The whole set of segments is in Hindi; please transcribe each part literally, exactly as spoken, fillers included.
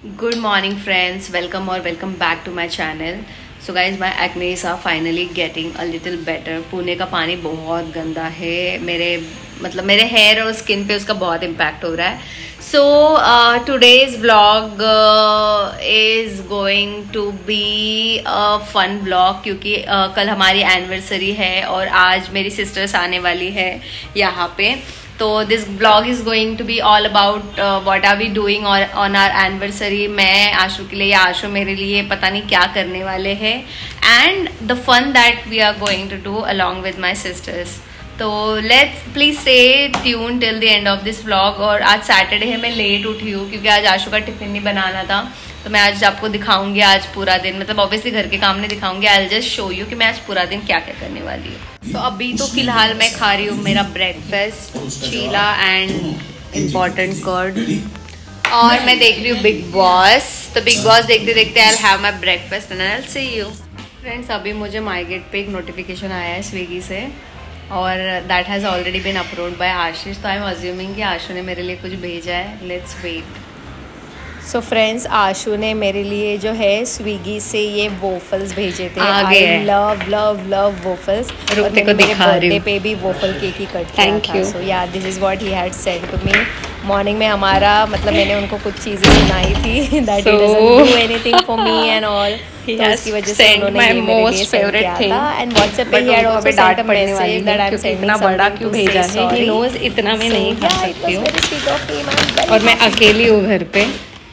Good morning friends, welcome or welcome back to my channel. So guys, my acne are finally getting a little better. Pune का पानी बहुत गंदा है, मेरे मतलब मेरे हेयर और स्किन पे उसका बहुत इम्पैक्ट हो रहा है. So uh, today's vlog uh, is going to be a fun vlog क्योंकि uh, कल हमारी एनिवर्सरी है और आज मेरी सिस्टर्स आने वाली है यहाँ पे. तो this blog is going to be all about what are we doing on our anniversary. मैं आशु के लिए या आशु मेरे लिए पता नहीं क्या करने वाले हैं and the fun that we are going to do along with my sisters. तो let's please stay tune till the end of this vlog. और आज सैटरडे है, मैं लेट उठी हूँ क्योंकि आज आशु का टिफिन नहीं बनाना था. तो मैं आज आपको दिखाऊंगी आज पूरा दिन, मतलब ऑब्वियसली घर के काम नहीं दिखाऊंगी. I will just show you कि मैं आज पूरा दिन क्या क्या करने वाली हूँ. तो अभी तो फिलहाल मैं खा रही हूँ मेरा breakfast, cheela and important curd. और मैं देख रही हूँ बिग बॉस. तो बिग बॉस देखते देखते I will have my breakfast and I will see you. Friends, अभी मुझे माई गेट पे एक नोटिफिकेशन आया है स्विगी से और that has already been upload by Ashish. तो आई एम अज्यूमिंग कि आशु ने मेरे लिए कुछ भेजा है. Let's wait. So friends, Ashu ने मेरे लिए जो है स्विगी से ये वोफल्स भेजे थे. I love love love waffles. और मैंने मेरे बर्थडे पे भी वोफल केक ही कट किया था. So yeah this is what he had said to me. Morning में हमारा मतलब मैंने उनको कुछ चीजें सुनाई थी that he doesn't do anything for me and all. तो उसकी वजह से उन्होंने ये मेरे लिए सेंड किया था. एंड व्हाट्सएप पे he had also send a message that I am sending इतना बड़ा क्यों भेजा है. ही नोज इतना मैं नहीं खा सकती हूँ और मैं अकेली हूँ घर पे.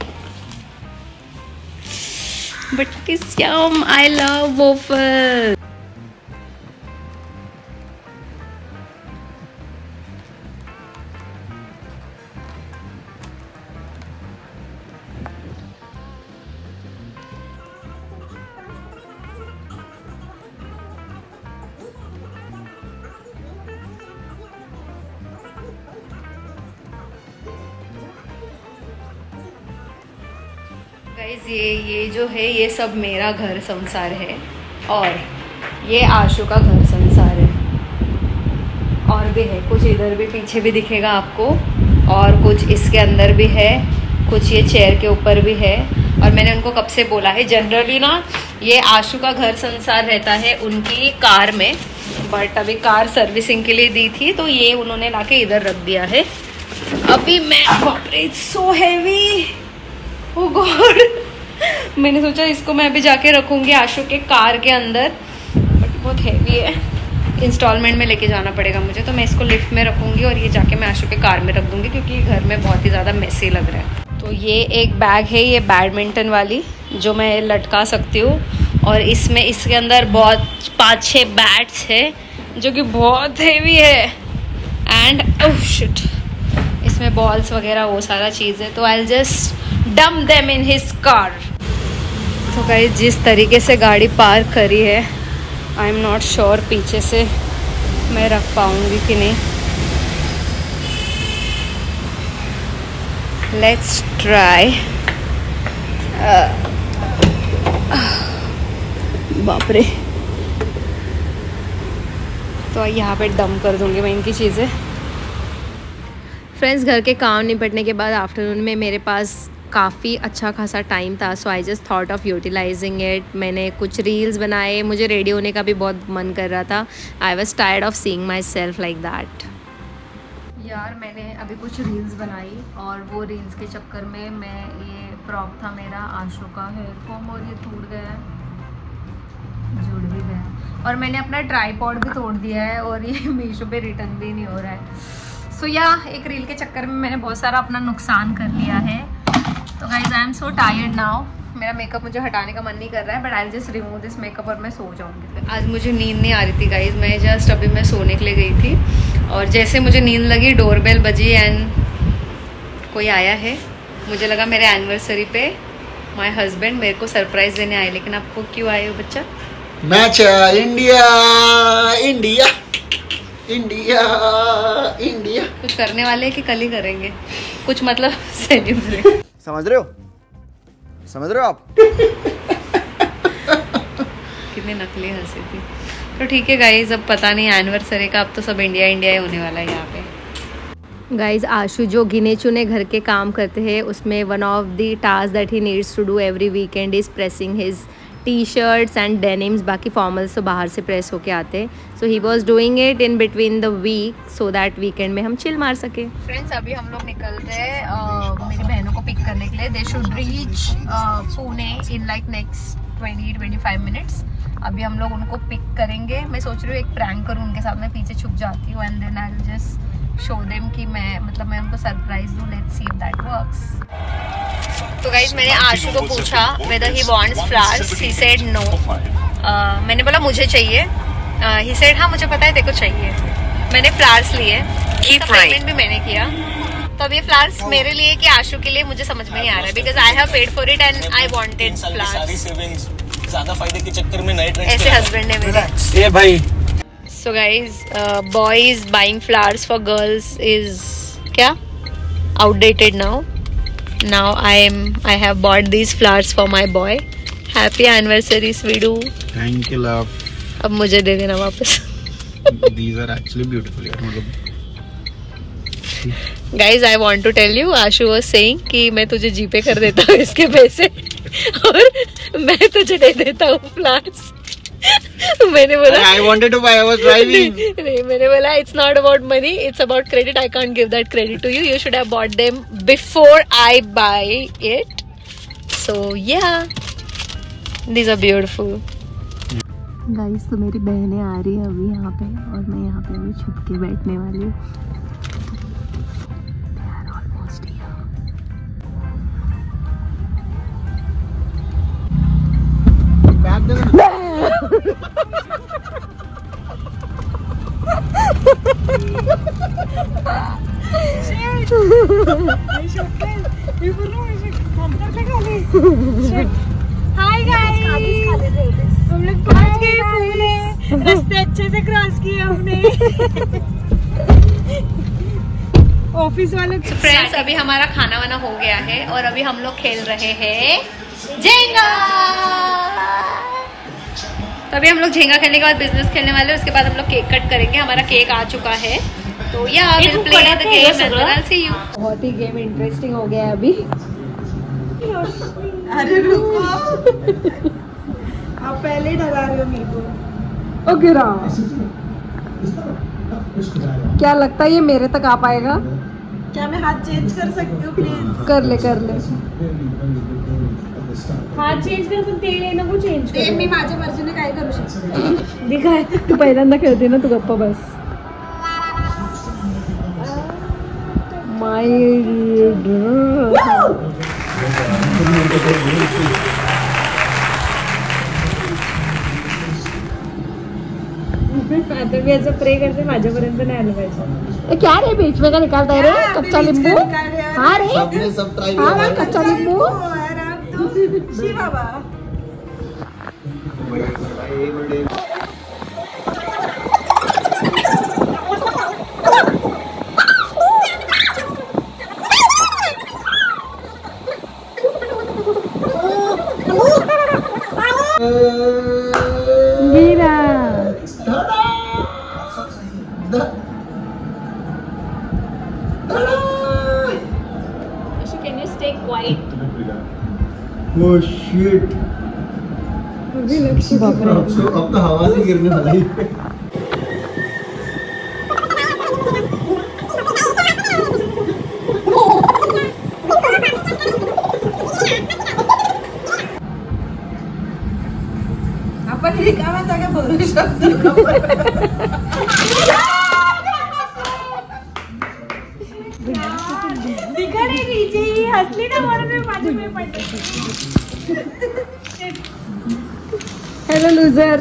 But it is yum. I love waffles. Guys, ये ये जो है ये सब मेरा घर संसार है और ये आशु का घर संसार है. और भी है कुछ इधर भी, पीछे भी दिखेगा आपको, और कुछ इसके अंदर भी है, कुछ ये चेयर के ऊपर भी है. और मैंने उनको कब से बोला है, जनरली ना ये आशु का घर संसार रहता है उनकी कार में, बट अभी कार सर्विसिंग के लिए दी थी तो ये उन्होंने लाके इधर रख दिया है. अभी मैं बाप रे, it's so heavy. Oh god, मैंने सोचा इसको मैं अभी जाके रखूँगी आशु के कार के अंदर, बट बहुत हैवी है. इंस्टॉलमेंट में लेके जाना पड़ेगा मुझे. तो मैं इसको लिफ्ट में रखूँगी और ये जाके मैं आशु के कार में रख दूँगी क्योंकि घर में बहुत ही ज़्यादा मेसी लग रहा है. तो ये एक बैग है, ये बैडमिंटन वाली जो मैं लटका सकती हूँ. और इसमें इसके अंदर बहुत पाँच छः बैट्स है जो कि बहुत हैवी है. एंड ओह शिट, इसमें बॉल्स वगैरह वो सारा चीज़ है. तो I will just dump them in his car. तो गाइस, जिस तरीके से गाड़ी पार्क करी है आई एम नॉट श्योर पीछे से मैं रख पाऊंगी कि नहीं. Let's try. बाप रे. तो यहाँ पे डंप कर दूंगी मैं इनकी चीज़ें. फ्रेंड्स, घर के काम निपटने के बाद आफ्टरनून में मेरे पास काफ़ी अच्छा खासा टाइम था. So I just thought of utilising it. मैंने कुछ रील्स बनाए. मुझे रेडी होने का भी बहुत मन कर रहा था. I was tired of seeing myself like that. यार, मैंने अभी कुछ रील्स बनाई और वो रील्स के चक्कर में मैं ये प्रॉप था मेरा आशु का हेयर फॉर्म और ये टूट गया, जुड़ भी गया. और मैंने अपना ट्राईपॉड भी तोड़ दिया है और ये मीशो पे रिटर्न भी नहीं हो रहा है. सो so, या yeah, एक रील के चक्कर में मैंने बहुत सारा अपना नुकसान कर लिया है. तो guys, I am so tired now. मेरा मेकअप मुझे हटाने का मन नहीं कर रहा है, but I will just remove this makeup और मैं सो जाऊंगी. आज मुझे नींद नहीं आ रही थी गाइज. मैं जस्ट अभी मैं सोने के लिए गई थी और जैसे मुझे नींद लगी डोरबेल बजी एंड कोई आया है. मुझे लगा मेरे एनिवर्सरी पे माय हस्बैंड मेरे को सरप्राइज देने आए. लेकिन आपको क्यों आए हो बच्चा? Match India India India India. कुछ करने वाले हैं कि कल ही करेंगे कुछ, मतलब सेलिब्रेट. समझ रहे हो समझ रहे हो आप? कितनी नकली हंसी थी. तो ठीक है गाइज, अब पता नहीं एनिवर्सरी का, अब तो सब इंडिया इंडिया ही होने वाला है यहाँ पे. गाइज आशु जो गिने चुने घर के काम करते हैं उसमें one of the task that he needs to do every weekend is pressing his T shirts and denims. बाकी फॉर्मल्स तो बाहर से प्रेस होके आते हैं। So he was doing it in between the week so that weekend में हम चिल मार सके। फ्रेंड्स अभी हम लोग निकल रहे हैं uh, मेरी बहनों को पिक करने के लिए। They should reach Pune in like next twenty twenty five minutes. अभी हम लोग उनको पिक करेंगे। मैं सोच रही हूँ एक प्रैंक करूँ उनके साथ, मैं पीछे छुप जाती हूँ and then I will just show them कि मैं मतलब मैं उनको सरप्राइज दूँ। Let's see if that works. तो गाइज मैंने आशु को पूछा whether he wants flowers, he said no. मैंने बोला मुझे चाहिए, ही सेड हाँ मुझे पता है तेरे को चाहिए। मैंने फ्लावर्स लिए, पेमेंट भी मैंने किया। तो अब ये फ्लावर्स मेरे लिए कि आशु के लिए मुझे समझ में नहीं आ रहा है, because I have paid for it and I wanted flowers. ज्यादा फायदे के चक्कर में नए ऐसे हस्बैंड है मेरे। ये भाई So guys, uh, boys buying flowers for girls is क्या outdated now. Now I am I have bought these flowers for my boy. Happy anniversary Sweetu. Thank you love. अब मुझे दे देना वापस। These are actually beautiful यार, मतलब Guys, I want to tell you, Ashu was saying कि मैं तुझे जीपे कर देता हूँ इसके पैसे और मैं तुझे दे देता हूँ फ्लावर्स। मैंने बोला I wanted to buy, I was driving. नहीं, मैंने बोला it's not about money, it's about credit. I can't give that credit to you. You should have bought them before I buy it. So yeah, these are beautiful. Guys, तो मेरी बहनें आ रही है अभी यहाँ पे और मैं यहाँ पे अभी छुप के बैठने वाली हूँ। They are almost here. Bag दे दो। हाय गाइस, हम लोग पहुंच गए पुणे। रास्ते अच्छे से क्रॉस किए हमने। ऑफिस वाले फ्रेंड्स अभी हमारा खाना वाना हो गया है और अभी हम लोग खेल रहे हैं झेंगा। तो अभी हम लोग झेंगा खेलने के बाद बिजनेस खेलने वाले हैं। उसके बाद हम लोग केक कट करेंगे। हमारा केक आ चुका है तो या will play the game and then I will see you. बहुत ही गेम इंटरेस्टिंग हो गया है अभी। अरे रुको, आप पहले ही डरा रहे हो मीको। ओ गिरा, क्या लगता है ये मेरे तक आ पाएगा? क्या मैं हाथ चेंज कर सकती हूँ प्लीज? कर ले कर ले। हाथ चेंज कर पण ते नको चेंज कर। मी माझ्या मर्जीने काय करू शकते? दिखाय तू पहिल्यांदा खेळते ना, तू गप्पा बस। माय आता मी याचं प्रे करते माझ्यापर्यंत नाही आलं पाहिजे। क्या रे बीच में का निकालता है रे? कच्चा नींबू? हाँ रे, सबने सब ट्राई हाँ हाँ कच्चा नींबू। शी बाबा गिरा। Can you stay quiet? Oh shit. अभी लक्ष्य बाबा अब तो अब तो हवा से गिरने वाला ही। आपण रिकाम्या जागा भरू शकतो। दिखाडेगी जी हसली ना म्हणून मी माझे पे पडले। Hello loser.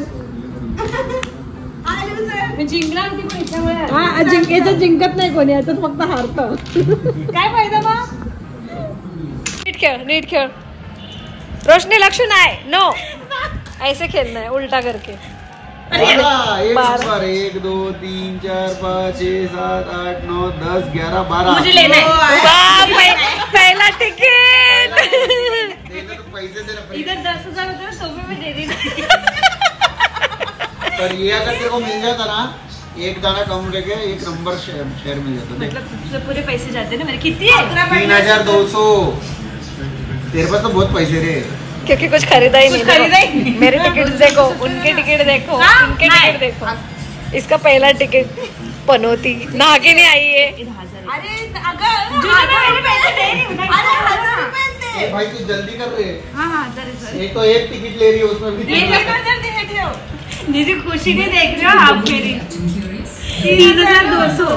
हाय लूजर, मी जिंकणार होती पण याच्यामुळे हारले। हा जिंक याच्यात जिंकत नाही कोणी, याच्यात फक्त हारतं। काय फायदा मग? नीट खेळ, नीट खेळ। रोशनी लक्ष्य नाही, नो ऐसे खेलना है उल्टा करके। बारह, एक नंबर, एक दो तीन चार पाँच छः सात आठ नौ दस ग्यारह बारह। मुझे लेना है। वाह, पहला टिकट। देना तो पैसे देना। इधर दस हजार होते ना तो भी मैं दे दी। पर ये अगर तेरे को मिल जाता ना एक दाना कम लेके एक नंबर शेयर शेयर मिल जाता है। मतलब तुझसे पूरे पैसे जाते ना मेरे। कितनी है? तीन हजार दो सौ। तेरे पास तो बहुत पैसे रे, क्योंकि कुछ खरीदा ही नहीं। खरीदा ही नहीं। मेरे टिकट देखो, उनके टिकट देखो, इनके टिकट देखो। इसका पहला टिकट पनौती, नहा के नहीं आई है। अरे अगर मेरे पैसे दे नहीं उन्हें। अरे हजार रुपए दे। ए भाई तू जल्दी कर रहे। हाँ हाँ सॉरी सॉरी। एक तो एक टिकट ले रही है उसमें भी ये देखो जल्दी देख रहे हो। दीदी खुशी नहीं देख रहे हो आप मेरी। तीन हजार दो सौ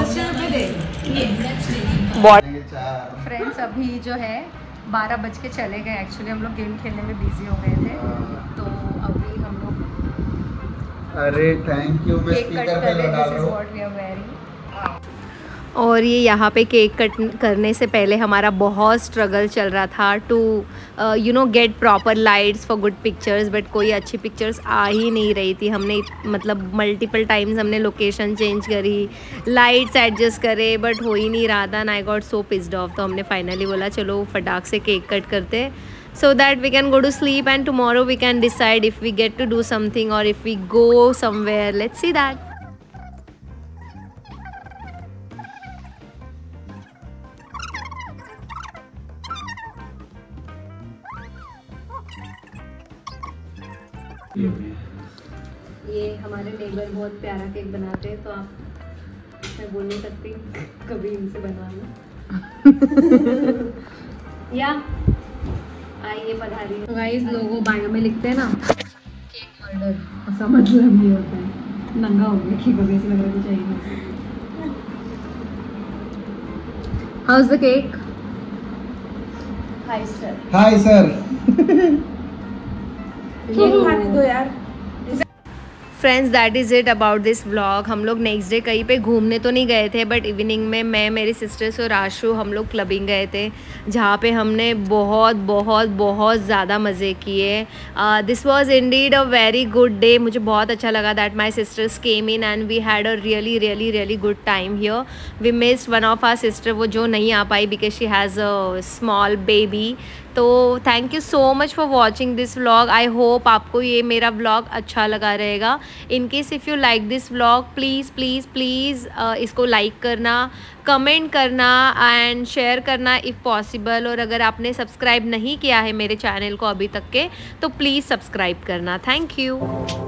फ्रेंड्स अभी जो है बारह बज के चले गए। एक्चुअली हम लोग गेम खेलने में बिजी हो गए थे, तो अभी हम लोग अरे थैंक यू, मैं केक कट स्पीकर कर पे रहे। लगा दिस रहा इज हूं। What we are wearing. और ये यहाँ पे केक कट करने से पहले हमारा बहुत स्ट्रगल चल रहा था to you know get proper lights for good pictures, but कोई अच्छी पिक्चर्स आ ही नहीं रही थी। हमने मतलब मल्टीपल टाइम्स हमने लोकेशन चेंज करी, लाइट्स एडजस्ट करे, बट हो ही नहीं रहा था। And I got so pissed off. तो हमने फाइनली बोला चलो फटाक से केक कट करते, so that we can go to sleep and tomorrow we can decide if we get to do something or if we go somewhere. Let's see that. ये हमारे नेबर बहुत प्यारा केक बनाते हैं, तो आप मैं बोल नहीं सकती कभी इनसे बनवाना। या आइए पधारिए। तो गाइस लोगों बायो में लिखते हैं ना केक मर्डर, ऐसा मतलब ये होता है नंगा हो गया कि कभी ऐसे लग रहा है कुछ चाहिए। How is the cake? Hi sir. Hi sir. खाने दो यार। Friends that is it about this vlog. हम लोग नेक्स्ट डे कहीं पे घूमने तो नहीं गए थे, बट इवनिंग में मैं, मेरी सिस्टर्स और आशु हम लोग क्लबिंग गए थे, जहाँ पे हमने बहुत बहुत बहुत ज़्यादा मज़े किए। This was indeed a very good day. मुझे बहुत अच्छा लगा that my sisters came in and we had a really really really good time here. We missed one of our sister, वो जो नहीं आ पाई because she has a small baby. तो thank you so much for watching this vlog. I hope आपको ये मेरा व्लॉग अच्छा लगा रहेगा। In case if you like this vlog please please please इसको लाइक करना, कमेंट करना एंड शेयर करना इफ़ पॉसिबल। और अगर आपने सब्सक्राइब नहीं किया है मेरे चैनल को अभी तक के, तो प्लीज़ सब्सक्राइब करना। Thank you.